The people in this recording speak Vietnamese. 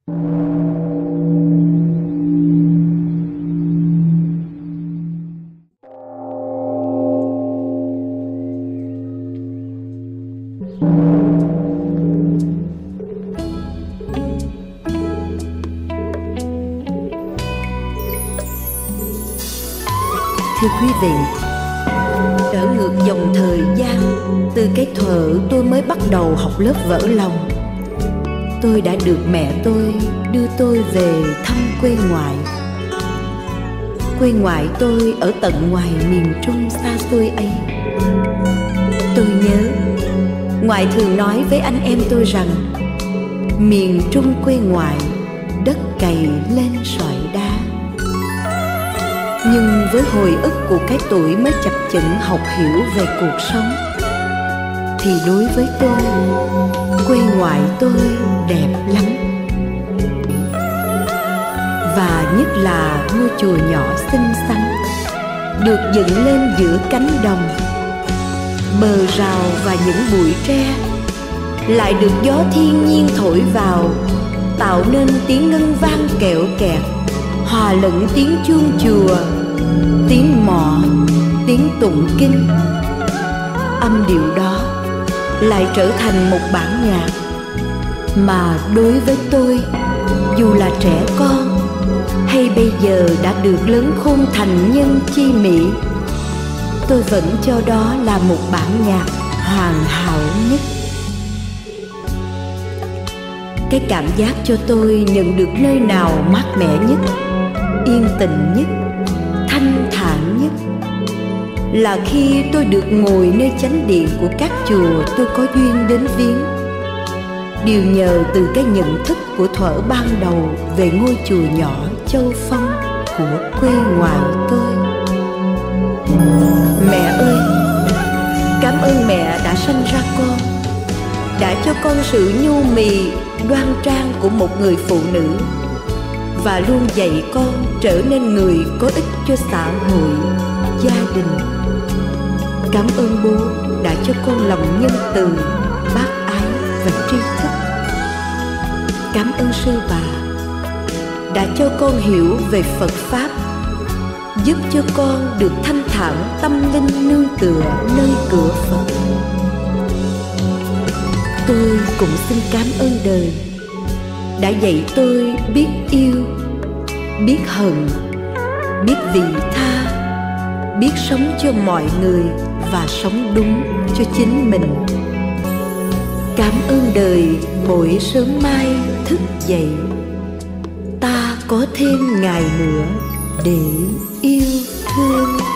Thưa quý vị, trở ngược dòng thời gian, từ cái thuở tôi mới bắt đầu học lớp vỡ lòng, tôi đã được mẹ tôi đưa tôi về thăm quê ngoại. Quê ngoại tôi ở tận ngoài miền Trung xa xôi ấy. Tôi nhớ ngoại thường nói với anh em tôi rằng miền Trung quê ngoại, đất cày lên sỏi đá. Nhưng với hồi ức của cái tuổi mới chập chững học hiểu về cuộc sống, thì đối với tôi, quê ngoại tôi đẹp lắm. Và nhất là ngôi chùa nhỏ xinh xắn, được dựng lên giữa cánh đồng, bờ rào và những bụi tre, lại được gió thiên nhiên thổi vào, tạo nên tiếng ngân vang kẹo kẹt, hòa lẫn tiếng chuông chùa, tiếng mõ, tiếng tụng kinh. Âm điệu đó lại trở thành một bản nhạc mà đối với tôi, dù là trẻ con hay bây giờ đã được lớn khôn thành nhân chi mỹ, tôi vẫn cho đó là một bản nhạc hoàn hảo nhất. Cái cảm giác cho tôi nhận được nơi nào mát mẻ nhất, yên tĩnh nhất, thanh thản nhất, là khi tôi được ngồi nơi chánh điện của các chùa tôi có duyên đến viếng. Điều nhờ từ cái nhận thức của thuở ban đầu về ngôi chùa nhỏ Châu Phong của quê ngoại tôi. Mẹ ơi, cảm ơn mẹ đã sanh ra con, đã cho con sự nhu mì, đoan trang của một người phụ nữ, và luôn dạy con trở nên người có ích cho xã hội, gia đình. Cảm ơn bố đã cho con lòng nhân từ, bác ái và tri thức. Cảm ơn sư bà đã cho con hiểu về Phật Pháp, giúp cho con được thanh thản tâm linh nương tựa nơi cửa Phật. Tôi cũng xin cảm ơn đời đã dạy tôi biết yêu, biết hận, biết vị tha, biết sống cho mọi người và sống đúng cho chính mình. Cảm ơn đời mỗi sớm mai thức dậy, ta có thêm ngày nữa để yêu thương.